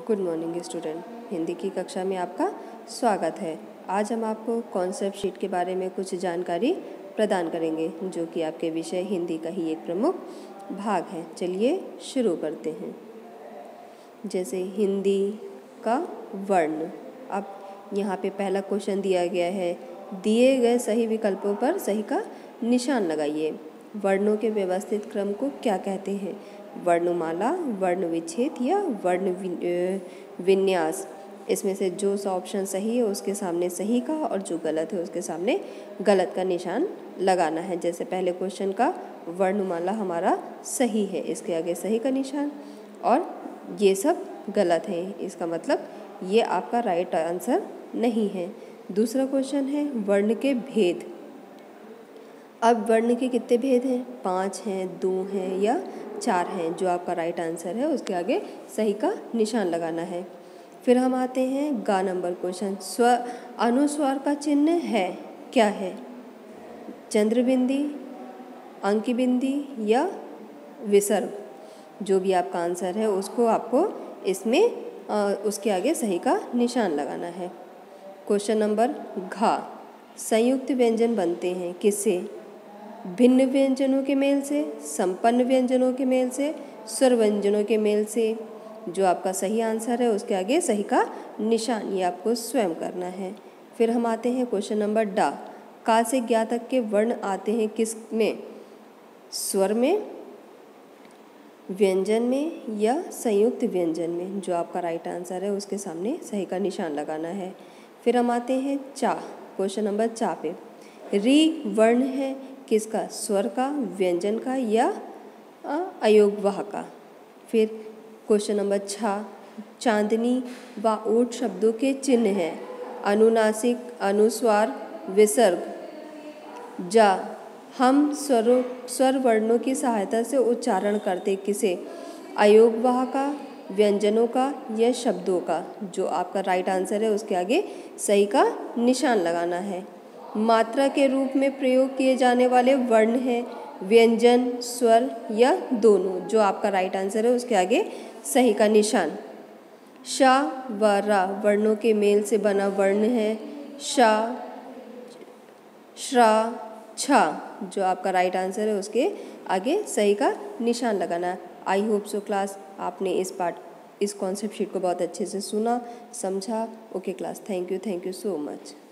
Good morning student. Hindi की कक्षा में आपका स्वागत है। आज हम आपको कॉन्सेप्ट शीट के बारे में कुछ जानकारी प्रदान करेंगे जो कि आपके विषय हिंदी का ही एक प्रमुख भाग है। चलिए शुरू करते हैं। जैसे हिंदी का वर्ण। अब यहाँ पे पहला क्वेश्चन दिया गया है, दिए गए सही विकल्पों पर सही का निशान लगाइए। वर्णों के व्यवस्थित क्रम को क्या कहते हैं? वर्णमाला, वर्ण विच्छेद या वर्ण विन्यास। इसमें से जो सा ऑप्शन सही है उसके सामने सही का और जो गलत है उसके सामने गलत का निशान लगाना है। जैसे पहले क्वेश्चन का वर्णमाला हमारा सही है, इसके आगे सही का निशान, और ये सब गलत है, इसका मतलब ये आपका राइट आंसर नहीं है। दूसरा क्वेश्चन है वर्ण के भेद। अब वर्ण के कितने भेद हैं? 5 हैं, 2 हैं या 4 हैं। जो आपका राइट आंसर है उसके आगे सही का निशान लगाना है। फिर हम आते हैं गा नंबर क्वेश्चन। अनुस्वार का चिन्ह है, क्या है? चंद्रबिंदी, अंकी बिंदी या विसर्ग। जो भी आपका आंसर है उसको आपको इसमें उसके आगे सही का निशान लगाना है। क्वेश्चन नंबर घा। संयुक्त व्यंजन बनते हैं किससे? भिन्न व्यंजनों के मेल से, संपन्न व्यंजनों के मेल से, स्वर व्यंजनों के मेल से। जो आपका सही आंसर है उसके आगे सही का निशान ये आपको स्वयं करना है। फिर हम आते हैं क्वेश्चन नंबर डा। का से ज्ञा तक के वर्ण आते हैं किस में? स्वर में, व्यंजन में या संयुक्त व्यंजन में। जो आपका राइट आंसर है उसके सामने सही का निशान लगाना है। फिर हम आते हैं चा। क्वेश्चन नंबर चा पे री वर्ण है किसका? स्वर का, व्यंजन का या अयोगवाह का। फिर क्वेश्चन नंबर 6। चांदनी व ऊठ शब्दों के चिन्ह हैं अनुनासिक, अनुस्वार, विसर्ग। जा। हम स्वर वर्णों की सहायता से उच्चारण करते किसे? अयोगवाह का, व्यंजनों का या शब्दों का। जो आपका राइट आंसर है उसके आगे सही का निशान लगाना है। मात्रा के रूप में प्रयोग किए जाने वाले वर्ण हैं व्यंजन, स्वर या दोनों। जो आपका राइट आंसर है उसके आगे सही का निशान। शा व रा वर्णों के मेल से बना वर्ण है शा, श्रा, छा। जो आपका राइट आंसर है उसके आगे सही का निशान लगाना है। आई होप सो क्लास आपने इस कॉन्सेप्ट शीट को बहुत अच्छे से सुना, समझा। Okay class, thank you so much.